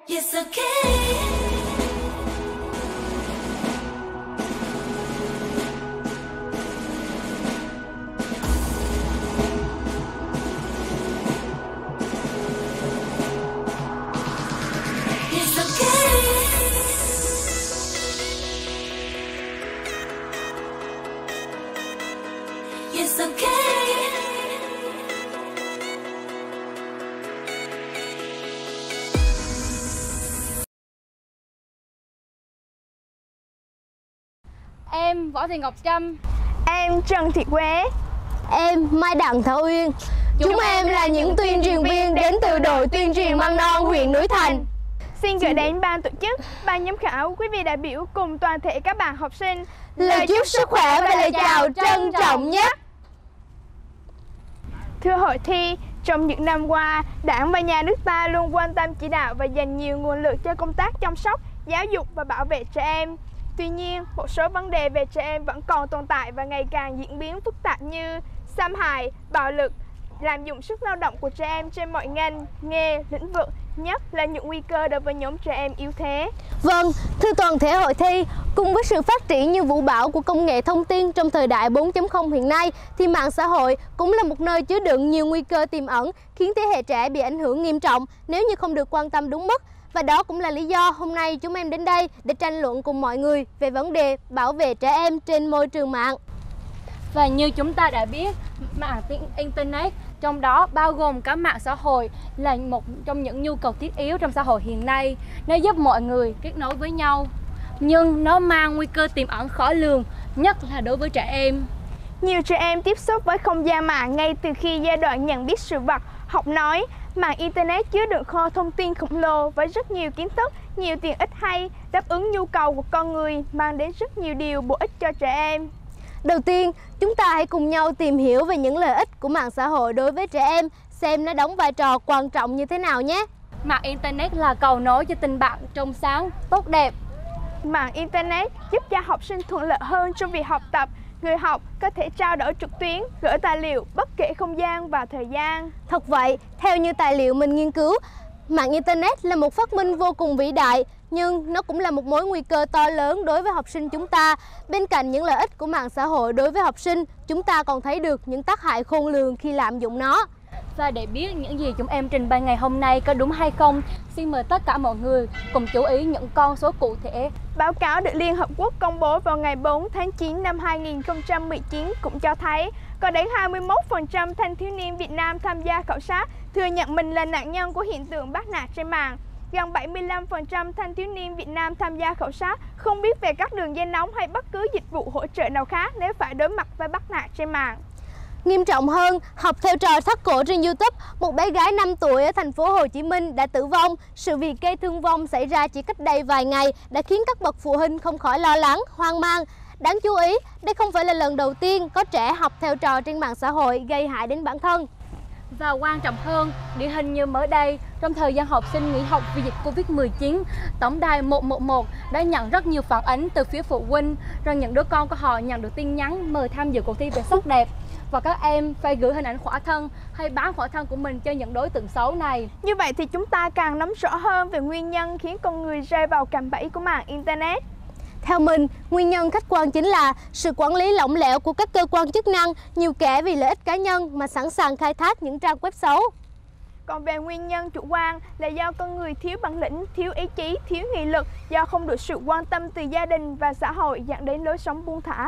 It's okay. It's okay. Em Võ Thị Ngọc Trâm. Em Trần Thị Quế. Em Mai Đặng Thảo Uyên. Chúng em là những tuyên truyền viên đến từ đội tuyên truyền mầm non huyện Núi Thành. Xin gửi đến ban tổ chức, ban giám khảo, quý vị đại biểu cùng toàn thể các bạn học sinh lời chúc sức khỏe và lời chào trân trọng nhất. Thưa hội thi, trong những năm qua, Đảng và Nhà nước ta luôn quan tâm chỉ đạo và dành nhiều nguồn lực cho công tác chăm sóc, giáo dục và bảo vệ trẻ em. Tuy nhiên, một số vấn đề về trẻ em vẫn còn tồn tại và ngày càng diễn biến phức tạp như xâm hại, bạo lực, lạm dụng sức lao động của trẻ em trên mọi ngành, nghề, lĩnh vực, nhất là những nguy cơ đối với nhóm trẻ em yếu thế. Vâng, thưa toàn thể hội thi, cùng với sự phát triển như vũ bão của công nghệ thông tin trong thời đại 4.0 hiện nay, thì mạng xã hội cũng là một nơi chứa đựng nhiều nguy cơ tiềm ẩn, khiến thế hệ trẻ bị ảnh hưởng nghiêm trọng nếu như không được quan tâm đúng mức. Và đó cũng là lý do hôm nay chúng em đến đây để tranh luận cùng mọi người về vấn đề bảo vệ trẻ em trên môi trường mạng. Và như chúng ta đã biết, mạng Internet, trong đó bao gồm cả mạng xã hội, là một trong những nhu cầu thiết yếu trong xã hội hiện nay. Nó giúp mọi người kết nối với nhau, nhưng nó mang nguy cơ tiềm ẩn khó lường, nhất là đối với trẻ em. Nhiều trẻ em tiếp xúc với không gian mạng ngay từ khi giai đoạn nhận biết sự vật, học nói. Mạng Internet chứa đựng kho thông tin khổng lồ với rất nhiều kiến thức, nhiều tiện ích hay, đáp ứng nhu cầu của con người, mang đến rất nhiều điều bổ ích cho trẻ em. Đầu tiên, chúng ta hãy cùng nhau tìm hiểu về những lợi ích của mạng xã hội đối với trẻ em, xem nó đóng vai trò quan trọng như thế nào nhé. Mạng Internet là cầu nối cho tình bạn trong sáng, tốt đẹp. Mạng Internet giúp cho học sinh thuận lợi hơn trong việc học tập. Người học có thể trao đổi trực tuyến, gửi tài liệu bất kể không gian và thời gian. Thật vậy, theo như tài liệu mình nghiên cứu, mạng Internet là một phát minh vô cùng vĩ đại, nhưng nó cũng là một mối nguy cơ to lớn đối với học sinh chúng ta. Bên cạnh những lợi ích của mạng xã hội đối với học sinh, chúng ta còn thấy được những tác hại khôn lường khi lạm dụng nó. Và để biết những gì chúng em trình bày ngày hôm nay có đúng hay không, xin mời tất cả mọi người cùng chú ý những con số cụ thể. Báo cáo được Liên Hợp Quốc công bố vào ngày 4 tháng 9 năm 2019 cũng cho thấy có đến 21% thanh thiếu niên Việt Nam tham gia khảo sát thừa nhận mình là nạn nhân của hiện tượng bắt nạt trên mạng. Gần 75% thanh thiếu niên Việt Nam tham gia khảo sát không biết về các đường dây nóng hay bất cứ dịch vụ hỗ trợ nào khác nếu phải đối mặt với bắt nạt trên mạng. Nghiêm trọng hơn, học theo trò thắt cổ trên YouTube, một bé gái 5 tuổi ở thành phố Hồ Chí Minh đã tử vong. Sự việc gây thương vong xảy ra chỉ cách đây vài ngày đã khiến các bậc phụ huynh không khỏi lo lắng, hoang mang. Đáng chú ý, đây không phải là lần đầu tiên có trẻ học theo trò trên mạng xã hội gây hại đến bản thân. Và quan trọng hơn, điển hình như mới đây, trong thời gian học sinh nghỉ học vì dịch Covid-19, tổng đài 111 đã nhận rất nhiều phản ánh từ phía phụ huynh rằng những đứa con của họ nhận được tin nhắn mời tham dự cuộc thi về sắc đẹp. Và các em phải gửi hình ảnh khỏa thân hay bán khỏa thân của mình cho những đối tượng xấu này. Như vậy thì chúng ta càng nắm rõ hơn về nguyên nhân khiến con người rơi vào cạm bẫy của mạng Internet. Theo mình, nguyên nhân khách quan chính là sự quản lý lỏng lẻo của các cơ quan chức năng, nhiều kẻ vì lợi ích cá nhân mà sẵn sàng khai thác những trang web xấu. Còn về nguyên nhân chủ quan là do con người thiếu bản lĩnh, thiếu ý chí, thiếu nghị lực, do không được sự quan tâm từ gia đình và xã hội dẫn đến lối sống buông thả.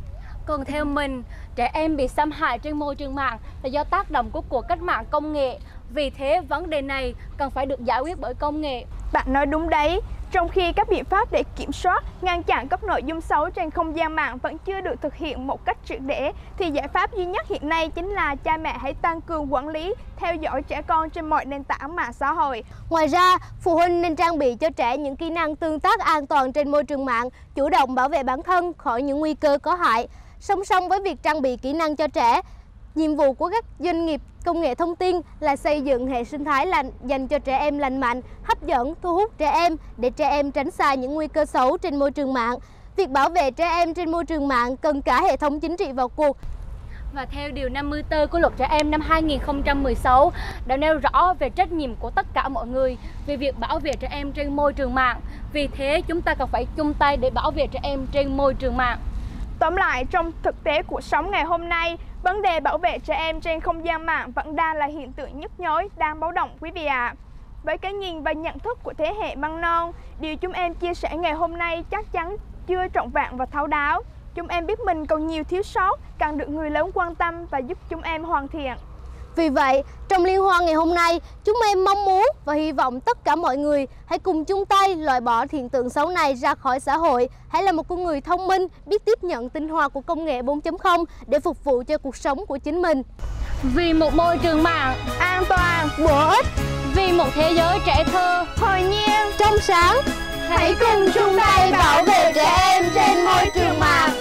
Còn theo mình, trẻ em bị xâm hại trên môi trường mạng là do tác động của cuộc cách mạng công nghệ. Vì thế, vấn đề này cần phải được giải quyết bởi công nghệ. Bạn nói đúng đấy. Trong khi các biện pháp để kiểm soát, ngăn chặn các nội dung xấu trên không gian mạng vẫn chưa được thực hiện một cách triệt để, thì giải pháp duy nhất hiện nay chính là cha mẹ hãy tăng cường quản lý, theo dõi trẻ con trên mọi nền tảng mạng xã hội. Ngoài ra, phụ huynh nên trang bị cho trẻ những kỹ năng tương tác an toàn trên môi trường mạng, chủ động bảo vệ bản thân khỏi những nguy cơ có hại. Song song với việc trang bị kỹ năng cho trẻ, nhiệm vụ của các doanh nghiệp công nghệ thông tin là xây dựng hệ sinh thái dành cho trẻ em lành mạnh, hấp dẫn, thu hút trẻ em để trẻ em tránh xa những nguy cơ xấu trên môi trường mạng. Việc bảo vệ trẻ em trên môi trường mạng cần cả hệ thống chính trị vào cuộc. Và theo Điều 54 của Luật Trẻ Em năm 2016 đã nêu rõ về trách nhiệm của tất cả mọi người về việc bảo vệ trẻ em trên môi trường mạng. Vì thế chúng ta cần phải chung tay để bảo vệ trẻ em trên môi trường mạng. Tóm lại, trong thực tế cuộc sống ngày hôm nay, vấn đề bảo vệ trẻ em trên không gian mạng vẫn đang là hiện tượng nhức nhối, đang báo động quý vị ạ. Với cái nhìn và nhận thức của thế hệ măng non, điều chúng em chia sẻ ngày hôm nay chắc chắn chưa trọn vẹn và thấu đáo. Chúng em biết mình còn nhiều thiếu sót, cần được người lớn quan tâm và giúp chúng em hoàn thiện. Vì vậy, trong liên hoan ngày hôm nay, chúng em mong muốn và hy vọng tất cả mọi người hãy cùng chung tay loại bỏ hiện tượng xấu này ra khỏi xã hội. Hãy là một con người thông minh, biết tiếp nhận tinh hoa của công nghệ 4.0 để phục vụ cho cuộc sống của chính mình. Vì một môi trường mạng An toàn, Bổ ích, vì một thế giới trẻ thơ hồn nhiên, trong sáng, hãy cùng chung tay bảo vệ trẻ em trên môi trường mạng.